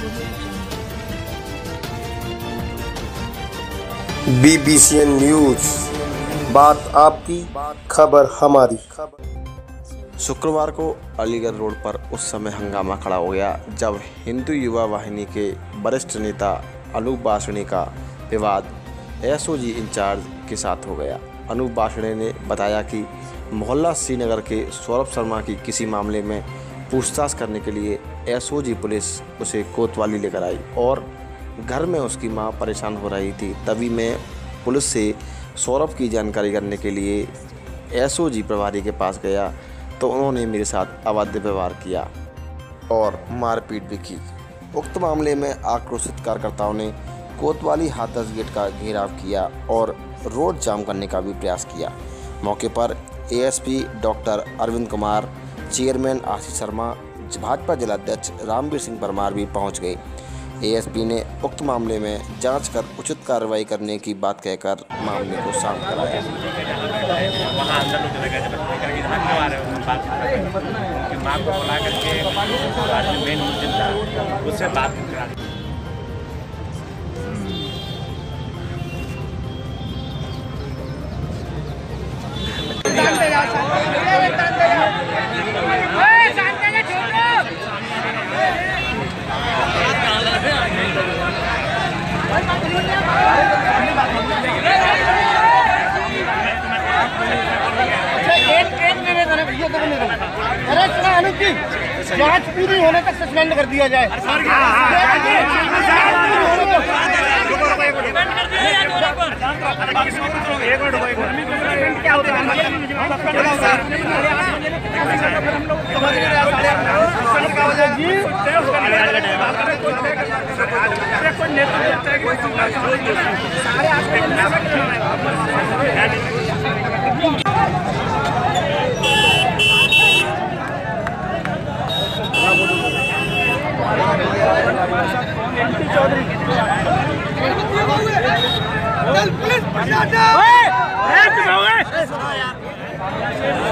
BBCN news, बात आपकी, खबर हमारी। शुक्रवार को अलीगढ़ रोड पर उस समय हंगामा खड़ा हो गया जब हिंदू युवा वाहिनी के वरिष्ठ नेता अनूप वासनिक का विवाद SOG इंचार्ज के साथ हो गया। अनूप वासनिक ने बताया कि मोहल्ला श्रीनगर के सौरभ शर्मा की किसी मामले में पूछताछ करने के लिए SOG पुलिस उसे कोतवाली लेकर आई और घर में उसकी मां परेशान हो रही थी। तभी मैं पुलिस से सौरभ की जानकारी करने के लिए SOG प्रभारी के पास गया तो उन्होंने मेरे साथ अवाध्य व्यवहार किया और मारपीट भी की। उक्त मामले में आक्रोशित कार्यकर्ताओं ने कोतवाली हाथरस गेट का घेराव किया और रोड जाम करने का भी प्रयास किया। मौके पर ASP doctor Arvind Kumar, chairman Ashish Sharma, Bhajpa जिलाध्यक्ष रामवीर सिंह परमार भी पहुंच गए। ASP ने उक्त मामले में जांच कर उचित कार्रवाई करने की बात कहकर मामले को शांत कराया। मां को बुला करके मेन मुद्दा था उससे बात करा। जांच पूरी होने तक सस्पेंड कर दिया जाए। चल पुलिस